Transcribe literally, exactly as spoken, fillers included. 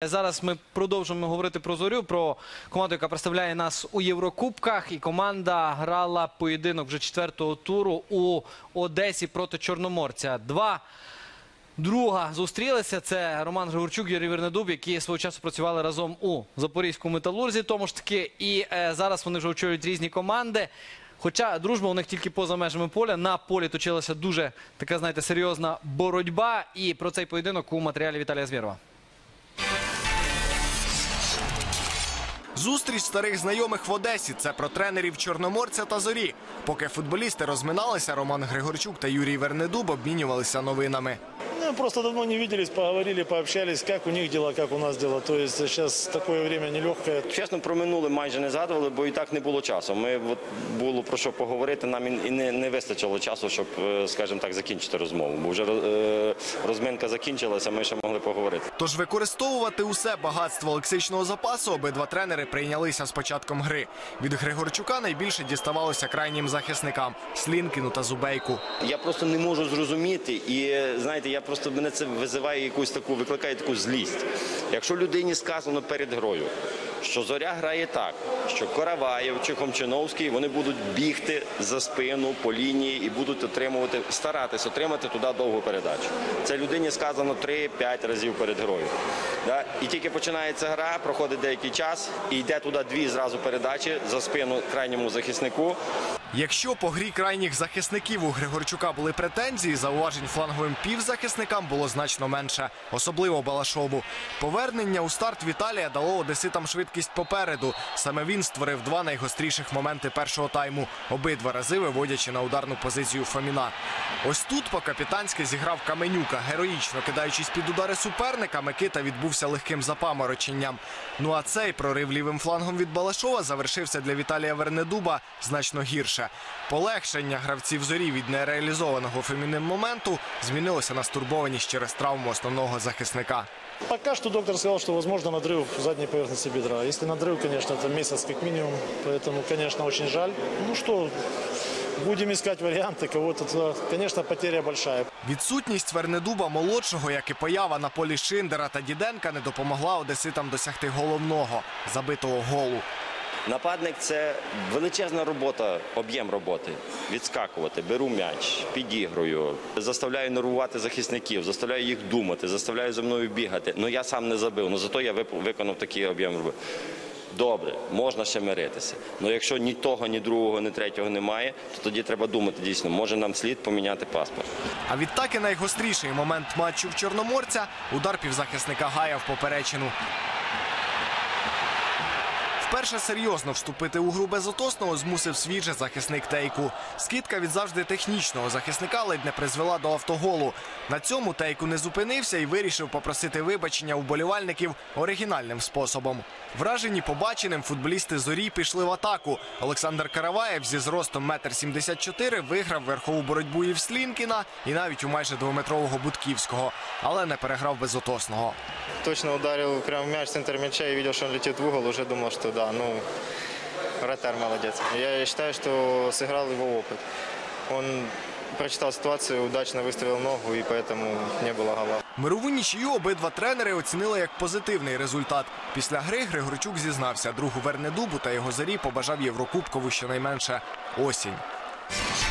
Зараз ми продовжуємо говорити про «Зорю», про команду, яка представляє нас у Єврокубках. І команда грала поєдинок вже четвертого туру у Одесі проти Чорноморця. Два друга зустрілися. Це Роман Григорчук і Юрій Вернедуб, які свого часу працювали разом у Запорізькому «Металурзі». Тому ж таки, і е, зараз вони вже очолюють різні команди. Хоча дружба у них тільки поза межами поля. На полі точилася дуже така, знаєте, серйозна боротьба. І про цей поєдинок у матеріалі Віталія Звєрова. Зустріч старих знайомих в Одесі – це про тренерів Чорноморця та Зорі. Поки футболісти розминалися, Роман Григорчук та Юрій Вернедуб обмінювалися новинами. Ну, просто давно не виделись, поговорили, пообщались, как у них дела, как у нас дела. То есть сейчас такое время нелегкое. Чесно, про минуле майже не згадували, бо і так не було часу. Ми, от, було про що поговорити, нам і не, не вистачило часу, щоб, скажімо так, закінчити розмову. Бо вже е, розминка закінчилася, ми ще могли поговорити. Тож використовувати усе багатство лексичного запасу обидва тренери прийнялися з початком гри. Від Григорчука найбільше діставалося крайнім захисникам – Слінкіну та Зубейку. Я просто не можу зрозуміти і, знаєте, я просто, мене це визиває якусь таку, викликає таку злість. Якщо людині сказано перед грою, що Зоря грає так, що Короваєв чи Хомчиновський, вони будуть бігти за спину по лінії і будуть отримувати, старатися отримати туди довгу передачу. Це людині сказано три-п'ять разів перед грою. Да? І тільки починається гра, проходить деякий час, і йде туди дві зразу передачі за спину крайньому захиснику. Якщо по грі крайніх захисників у Григорчука були претензії, зауважень фланговим півзахисникам було значно менше, особливо Балашову. Повернення у старт Віталія дало одеситам швидкість попереду. Саме він створив два найгостріших моменти першого тайму, обидва рази виводячи на ударну позицію Фоміна. Ось тут по-капітанськи зіграв Каменюка. Героїчно кидаючись під удари суперника, Микита відбувся легким запамороченням. Ну а цей прорив лівим флангом від Балашова завершився для Віталія Вернедуба значно гірше. Полегшення гравців Зорі від нереалізованого Фоміним моменту змінилося на стурбованість через травму основного захисника. Пока что доктор сказал, что возможно надрыв задней поверхности бедра. Если надрыв, конечно, это месяц как минимум. Поэтому, конечно, очень жаль. Ну что, будем искать варианты. Кого-то, конечно, потеря большая. Відсутність Вернедуба-молодшого, як і поява на полі Шиндера та Діденка, не допомогла одеситам досягти головного – забитого голу. Нападник – це величезна робота, об'єм роботи. Відскакувати, беру м'яч, підігрую, заставляю нервувати захисників, заставляю їх думати, заставляю за мною бігати. Ну я сам не забив, але зато я виконав такий об'єм роботи. Добре, можна ще миритися. Але якщо ні того, ні другого, ні третього немає, то тоді треба думати дійсно, може нам слід поміняти паспорт. А відтак і найгостріший момент матчу в Чорноморця – удар півзахисника Гая в поперечину. Вперше серйозно вступити у гру Безотосного змусив свій же захисник Тейку. Скидка від завжди технічного захисника ледь не призвела до автоголу. На цьому Тейку не зупинився і вирішив попросити вибачення у вболівальників оригінальним способом. Вражені побаченим, футболісти Зорі пішли в атаку. Олександр Короваєв зі зростом метр сімдесят чотири виграв верхову боротьбу і в Слінкіна, і навіть у майже двометрового Будківського, але не переграв Безотосного. Точно ударил прямо в мяч, центр мяча, и видел, что он летит в угол, уже думал, что да, ну, вратарь молодец. Я считаю, что сыграл его опыт. Он прочитал ситуацию, удачно выстрелил ногу, и поэтому не было гола. Мирову нічию обидва тренери оцінили як позитивний результат. Після гри Григорчук зізнався, другу Вернедубу та його Зорі побажав Єврокубкову щонайменше осінь.